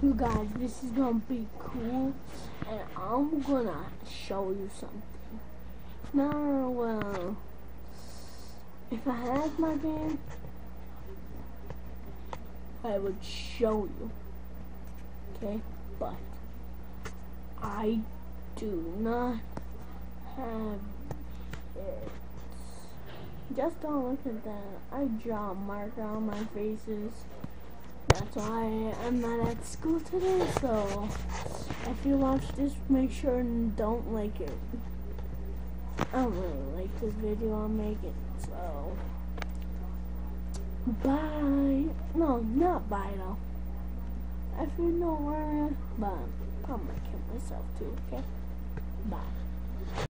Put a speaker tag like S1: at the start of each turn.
S1: You guys, this is gonna be cool, and I'm gonna show you something. Now, well, if I had my game, I would show you, okay? But I do not have it. Just don't look at that. I draw a marker on my faces. That's why I'm not at school today, so if you watch this, make sure and don't like it. I don't really like this video I'm making, so bye. No, not bye though. If you know where I am, but I'm gonna kill myself too, okay? Bye.